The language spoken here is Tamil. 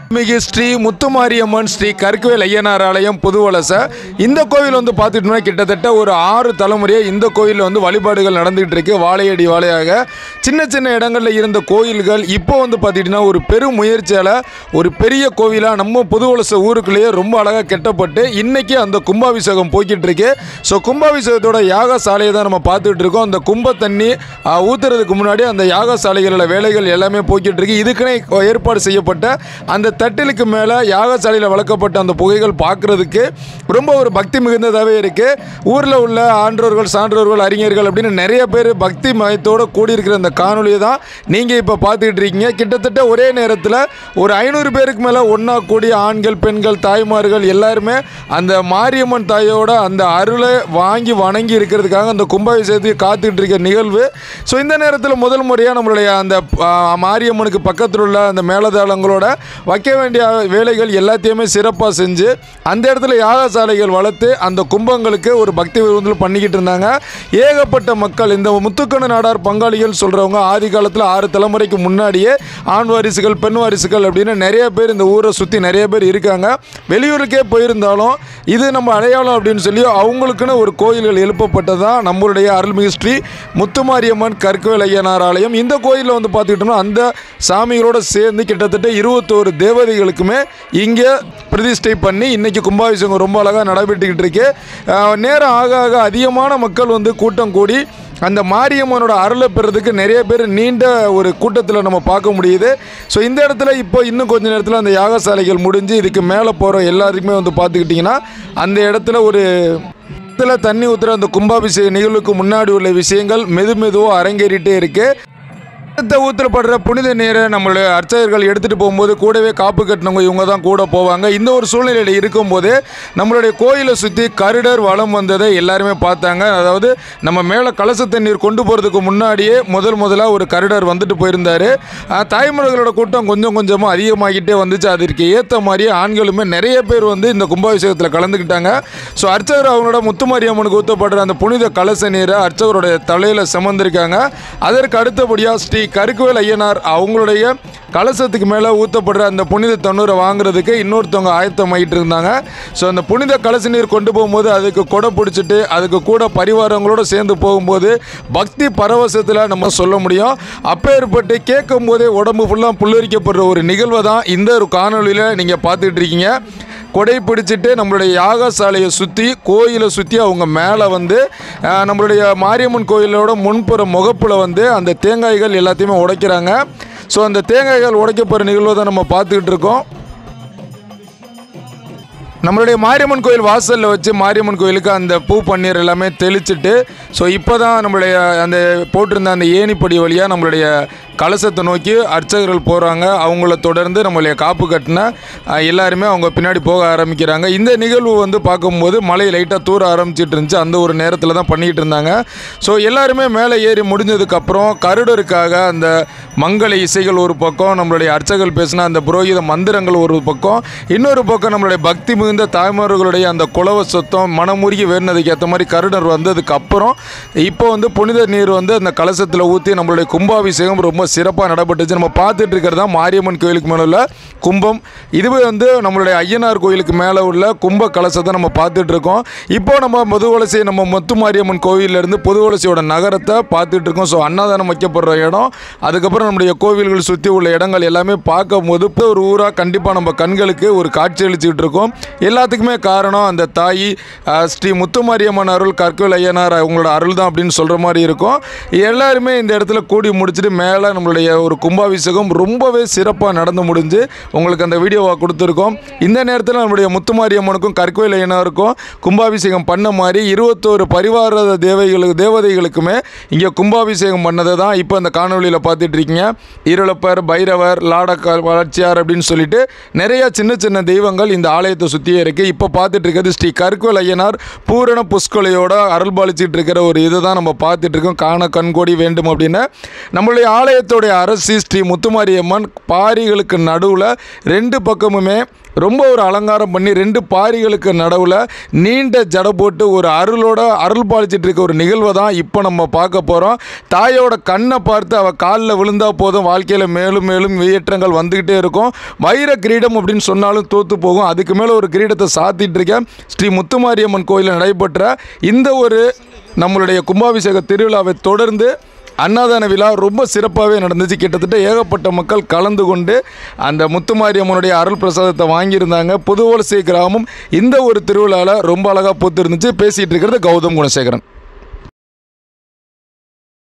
மிகு ஸ்ரீ முத்துமாரியம்மன் ஸ்ரீ கற்குவேல் ஐயனார் ஆலயம் புதுவலச. இந்த கோவில் வந்து பார்த்துட்டோம்னா கிட்டத்தட்ட ஒரு 6 தலைமுறையாக இந்த கோயிலில் வந்து வழிபாடுகள் நடந்துகிட்டு இருக்கு. வாழையடி வாழையாக சின்ன சின்ன இடங்களில் இருந்த கோயில்கள் இப்போ வந்து பார்த்துட்டிங்கன்னா ஒரு பெரும் முயற்சியால் ஒரு பெரிய கோவிலாக நம்ம புதுவலச ஊருக்குள்ளேயே ரொம்ப அழகாக கெட்டப்பட்டு இன்றைக்கி அந்த கும்பாபிஷேகம் போய்கிட்டு இருக்கு. ஸோ கும்பாபிஷேகத்தோட யாக சாலையை தான் நம்ம பார்த்துட்டு இருக்கோம். அந்த கும்ப தண்ணி ஊற்றுறதுக்கு முன்னாடி அந்த யாக சாலைகளில் வேலைகள் எல்லாமே போய்கிட்டு இருக்கு. இதுக்குன்னே ஏற்பாடு செய்யப்பட்ட அந்த தட்டிலுக்கு மேலே யாகசாலையில் வளர்க்கப்பட்ட அந்த புகைகள் பார்க்குறதுக்கு ரொம்ப ஒரு பக்தி மிகுந்ததாகவே இருக்குது. ஊரில் உள்ள ஆன்றோர்கள், சான்றோர்கள், அறிஞர்கள் அப்படின்னு நிறைய பேர் பக்தி மயத்தோடு கூடியிருக்கிற அந்த காணொலியை தான் நீங்கள் இப்போ பார்த்துக்கிட்டு இருக்கீங்க. கிட்டத்தட்ட ஒரே நேரத்தில் ஒரு 500 பேருக்கு மேலே ஒன்றா கூடிய ஆண்கள், பெண்கள், தாய்மார்கள் எல்லாருமே அந்த மாரியம்மன் தாயோட அந்த அருளை வாங்கி வணங்கி இருக்கிறதுக்காக அந்த கும்பாபிஷேகத்துக்கு காத்துக்கிட்டு இருக்க நிகழ்வு. ஸோ இந்த நேரத்தில் முதல் முறையாக நம்மளுடைய அந்த மாரியம்மனுக்கு பக்கத்தில் உள்ள அந்த மேலதாளங்களோட வைக்க வேண்டிய வேலைகள் எல்லாத்தையுமே சிறப்பாக செஞ்சு அந்த இடத்துல யாகசாலைகள் வளர்த்து அந்த கும்பங்களுக்கு ஒரு பக்தி விருந்தில் பண்ணிக்கிட்டு இருந்தாங்க. ஏகப்பட்ட மக்கள் இந்த முத்துக்கண்ணு நாடார் பங்காளிகள் சொல்கிறவங்க ஆதி காலத்தில் 6 தலைமுறைக்கு முன்னாடியே ஆண் வாரிசுகள், பெண் வாரிசுகள் அப்படின்னு நிறைய பேர் இந்த ஊரை சுற்றி நிறைய பேர் இருக்காங்க. வெளியூருக்கே போயிருந்தாலும் இது நம்ம அடையாளம் அப்படின்னு சொல்லி அவங்களுக்குன்னு ஒரு கோயில்கள் எழுப்பப்பட்டதான் நம்மளுடைய அருள்மிகு ஸ்ரீ முத்துமாரியம்மன் கற்குவேல் ஐயனார் ஆலயம். இந்த கோயிலில் வந்து பார்த்துக்கிட்டோம்னா அந்த சாமிகளோடு சேர்ந்து கிட்டத்தட்ட 21 தேவதைகளுக்குமே இங்கே பிரதிஷ்டை பண்ணி இன்றைக்கி கும்பாபிஷேகம் ரொம்ப அழகாக நடைபெற்றுக்கிட்டு இருக்கு. நேரம் ஆக ஆக அதிகமான மக்கள் வந்து கூட்டம் கூடி அந்த மாரியம்மனோட அருளை பெறதுக்கு நிறைய பேர் நீண்ட ஒரு கூட்டத்தில் நம்ம பார்க்க முடியுது. ஸோ இந்த இடத்துல இப்போ இன்னும் கொஞ்சம் நேரத்தில் அந்த யாகசாலைகள் முடிஞ்சு இதுக்கு மேலே போகிற எல்லாருக்குமே வந்து பார்த்துக்கிட்டிங்கன்னா அந்த இடத்துல ஒரு தண்ணி ஊற்றுற அந்த கும்பாபிஷேக நிகழ்வுக்கு முன்னாடி உள்ள விஷயங்கள் மெதுவாக அரங்கேறிட்டே இருக்குது. ஊற்றப்படுற புனித நீரை நம்மளுடைய அர்ச்சகர்கள் எடுத்துகிட்டு போகும்போது கூடவே காப்பு கட்டினவங்க இவங்க தான் கூட போவாங்க. இந்த ஒரு சூழ்நிலையில் இருக்கும்போது நம்மளுடைய கோயிலை சுற்றி கருடர் வலம் வந்ததை எல்லாருமே பார்த்தாங்க. அதாவது நம்ம மேலே கலச தண்ணீர் கொண்டு போகிறதுக்கு முன்னாடியே முதலாக ஒரு கருடர் வந்துட்டு போயிருந்தார். தாய்மார்களோட கூட்டம் கொஞ்சம் கொஞ்சமாக அதிகமாகிட்டே வந்துச்சு. அதற்கு ஏற்ற மாதிரியே ஆண்களுமே நிறைய பேர் வந்து இந்த கும்பாபிஷேகத்தில் கலந்துக்கிட்டாங்க. ஸோ அர்ச்சகர் அவங்களோட முத்துமாரியம்மனுக்கு ஊற்றப்படுற அந்த புனித கலச நீரை அர்ச்சகருடைய தலையில் சுமந்திருக்காங்க. அதற்கு அடுத்தபடியாக ஸ்ரீ கற்குவேல் ஐயனார் அவங்களுடைய கலசத்துக்கு மேலே ஊற்றப்படுற அந்த புனித தண்ணீரை வாங்குறதுக்கு இன்னொருத்தவங்க ஆயத்தமாகிட்டு இருந்தாங்க. ஸோ அந்த புனித கலச நீர் கொண்டு போகும்போது அதுக்கு கொடை பிடிச்சிட்டு அதுக்கு கூட பரிவாரங்களோடு சேர்ந்து போகும்போது பக்தி பரவசத்தில் நம்ம சொல்ல முடியும். அப்பேற்பட்டு கேட்கும் போதே உடம்பு ஃபுல்லாக புல்லரிக்கப்படுற ஒரு நிகழ்வை தான் இந்த ஒரு காணொலியில் நீங்கள் பார்த்துட்டு இருக்கீங்க. கொடை பிடிச்சிட்டு நம்மளுடைய யாகசாலையை சுற்றி கோயிலை சுற்றி அவங்க மேலே வந்து நம்மளுடைய மாரியம்மன் கோயிலோட முன்புற முகப்பில் வந்து அந்த தேங்காய்கள் எல்லாத்தையுமே உடைக்கிறாங்க. ஸோ அந்த தேங்காய்கள் உடைக்கப்படுற நிகழ்வை தான் நம்ம பார்த்துக்கிட்டு இருக்கோம். நம்மளுடைய மாரியம்மன் கோயில் வாசலில் வச்சு மாரியம்மன் கோயிலுக்கு அந்த பூ பன்னீர் எல்லாமே தெளிச்சுட்டு ஸோ இப்போ தான் நம்மளுடைய அந்த போட்டிருந்த அந்த ஏணிப்படி வழியாக நம்மளுடைய கலசத்தை நோக்கி அர்ச்சகர்கள் போகிறாங்க. அவங்கள தொடர்ந்து நம்மளுடைய காப்பு கட்டின எல்லாருமே அவங்க பின்னாடி போக ஆரம்பிக்கிறாங்க. இந்த நிகழ்வு வந்து பார்க்கும்போது மழை லைட்டாக தூர ஆரம்பிச்சிட்டு இருந்துச்சு. அந்த ஒரு நேரத்தில் தான் பண்ணிக்கிட்டு இருந்தாங்க. ஸோ எல்லாருமே மேலே ஏறி முடிஞ்சதுக்கப்புறம் கருடருக்காக அந்த மங்கள இசைகள் ஒரு பக்கம், நம்மளுடைய அர்ச்சகர்கள் பேசின அந்த புரோகித மந்திரங்கள் ஒரு பக்கம், இன்னொரு பக்கம் நம்மளுடைய பக்தி மிகுந்த தாய்மார்களுடைய அந்த குலவ சொத்தம் மனமுருகி வேணுனதுக்கு ஏற்ற மாதிரி கருடர் வந்ததுக்கு அப்புறம் இப்போ வந்து புனித நீர் வந்து அந்த கலசத்தில் ஊற்றி நம்மளுடைய கும்பாபிஷேகம் ரொம்ப சிறப்பாக நடைபெற்றுச்சு. நம்ம பார்த்துட்டு இருக்கிறது தான் மாரியம்மன் கோயிலுக்கு மேலே உள்ள கும்பம். இதுவே வந்து நம்மளுடைய ஐயனார் கோயிலுக்கு மேலே உள்ள கும்ப கலசத்தை நம்ம பார்த்துட்டு இருக்கோம். இப்போ நம்ம புதுவலசை நம்ம முத்துமாரியம்மன் கோவிலிருந்து புதுவலசையோட நகரத்தை பார்த்துட்டு இருக்கோம். ஸோ அன்னதானம் வைக்கப்படுற இடம், அதுக்கப்புறம் நம்மளுடைய கோவில்கள் சுற்றி உள்ள இடங்கள் எல்லாமே பார்க்கும்போது ஒரு ஊராக கண்டிப்பாக நம்ம கண்களுக்கு ஒரு காட்சி அளிச்சுக்கிட்டு இருக்கோம். எல்லாத்துக்குமே காரணம் அந்த தாய் ஸ்ரீ முத்துமாரியம்மன் அருள், கற்குவேல் ஐயனார் அவங்களோட அருள் தான் அப்படின்னு சொல்கிற மாதிரி இருக்கும். எல்லாருமே இந்த இடத்துல கூடி முடிச்சுட்டு மேலே நம்மளுடைய ஒரு கும்பாபிஷேகம் ரொம்பவே சிறப்பாக நடந்து முடிஞ்சு உங்களுக்கு அந்த வீடியோவாக கொடுத்துருக்கோம். இந்த நேரத்தில் நம்மளுடைய முத்துமாரியம்மனுக்கும் கற்குவேல் ஐயனாருக்கும் கும்பாபிஷேகம் பண்ண மாதிரி 21 பரிவார தேவதைகளுக்குமே இங்கே கும்பாபிஷேகம் பண்ணதை தான் இப்போ அந்த காணொலியில் பார்த்துட்டு இருக்கீங்க. இருளப்பர், பைரவர், லாடக்க வளர்ச்சியார் அப்படின்னு சொல்லிட்டு நிறைய சின்ன சின்ன தெய்வங்கள் இந்த ஆலயத்தை சுற்றி சுற்றியே இருக்குது. இப்போ பார்த்துட்டு இருக்கிறது ஸ்ரீ கற்கோவில் ஐயனார் பூரண புஷ்கொலையோட அருள்பாலிச்சிட்டு இருக்கிற ஒரு இதை தான் நம்ம பார்த்துட்டு இருக்கோம். காண கண்கோடி வேண்டும் அப்படின்னு நம்மளுடைய ஆலயத்துடைய அரசி ஸ்ரீ முத்துமாரியம்மன் பாரிகளுக்கு நடுவில் 2 பக்கமுமே ரொம்ப ஒரு அலங்காரம் பண்ணி 2 பாரிகளுக்கு நடுவில் நீண்ட ஜடை போட்டு ஒரு அருள் பாலிச்சிட்டு இருக்க ஒரு நிகழ்வை தான் இப்போ நம்ம பார்க்க போகிறோம். தாயோட கண்ணை பார்த்து அவள் காலில் விழுந்தால் போதும், வாழ்க்கையில் மேலும் மேலும் ஏற்றங்கள் வந்துக்கிட்டே இருக்கும். வைர கிரீடம் அப்படின்னு சொன்னாலும் தோற்று போகும். அதுக்கு மேலே ஒரு கிரீடத்தை சாத்திட்டு இருக்கேன். ஸ்ரீ முத்துமாரியம்மன் கோயிலில் நடைபெற்ற இந்த ஒரு நம்மளுடைய கும்பாபிஷேக திருவிழாவை தொடர்ந்து அன்னதான விழா ரொம்ப சிறப்பாகவே நடந்துச்சு. கிட்டத்தட்ட ஏகப்பட்ட மக்கள் கலந்து கொண்டு அந்த முத்துமாரியம்மனுடைய அருள் பிரசாதத்தை வாங்கியிருந்தாங்க. புதுவலசை கிராமம் இந்த ஒரு திருவிழாவில் ரொம்ப அழகாக பூத்து இருந்துச்சு. பேசிகிட்டு இருக்கிறது கௌதம் குணசேகரன்.